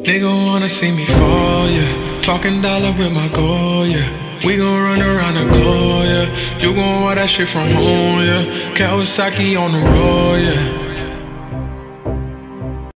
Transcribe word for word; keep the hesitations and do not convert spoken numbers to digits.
They gon' wanna see me fall, yeah. Talking dollar with my goal, yeah. We gon' run around the globe, yeah. You gon' want that shit from home, yeah. Kawasaki on the road, yeah.